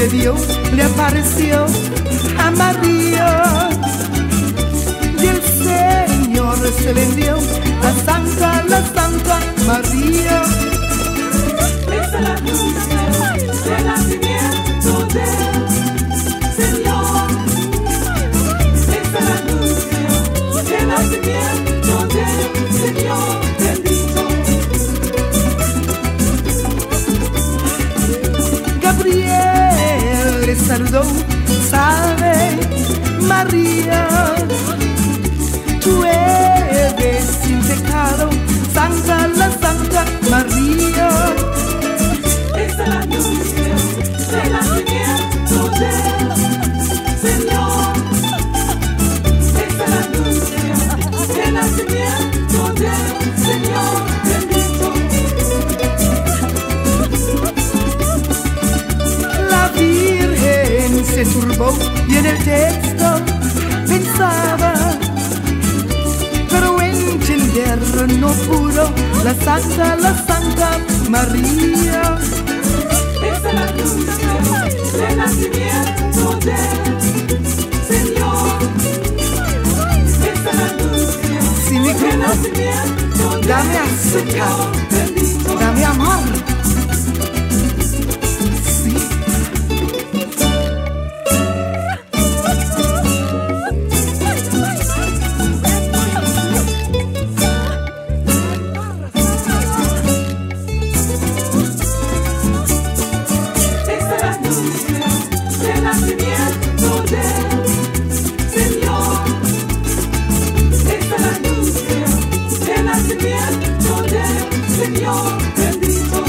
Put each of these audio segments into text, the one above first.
Dios le apareció a María y el Señor se le envió la Santa María. Es el anuncio del nacimiento del Señor. Es el anuncio del nacimiento del Señor bendito. Gabriel le saludó, salve María, tú eres sin pecado, Santa María. Es el anuncio del nacimiento del Señor. Es el anuncio del nacimiento del Señor bendito. La Virgen se turbó y en el texto pensaba, pero entender no pudo la Santa María. Es el anuncio del nacimiento del Señor. Es el anuncio Si mi del grupo, nacimiento del dame azúcar, Señor bendito. dame amor. Sí. Es el anuncio del nacimiento del Señor. Es el anuncio del nacimiento del Señor bendito.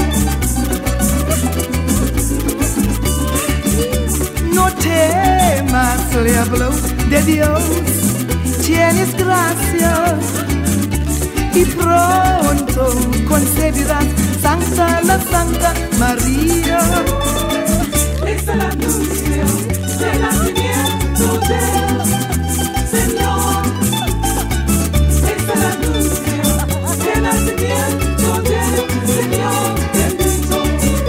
No temas, le habló de Dios, tienes gracia y pronto concebirás Santa María. Es el anuncio del nacimiento del Señor. Es el anuncio del nacimiento del Señor bendito.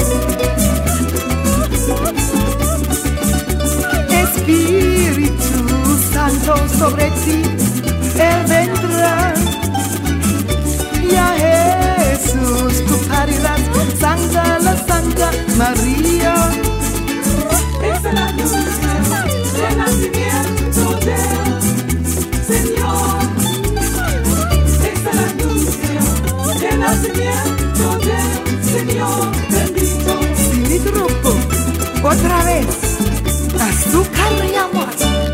Espíritu Santo sobre ti, Él vendrá y a Jesús tú parirás, Santa María. Es el anuncio del nacimiento del Señor. Es el anuncio del nacimiento del Señor bendito. Si mi grupo, otra vez, azúcar y amor.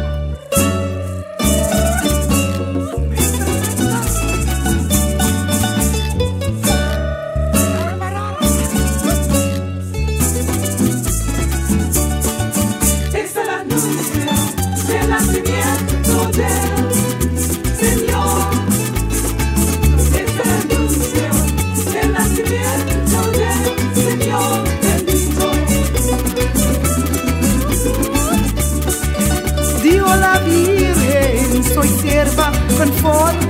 Es el anuncio del nacimiento del Señor. Es el anuncio del nacimiento del Señor bendito. Dijo la Virgen, soy sierva conforme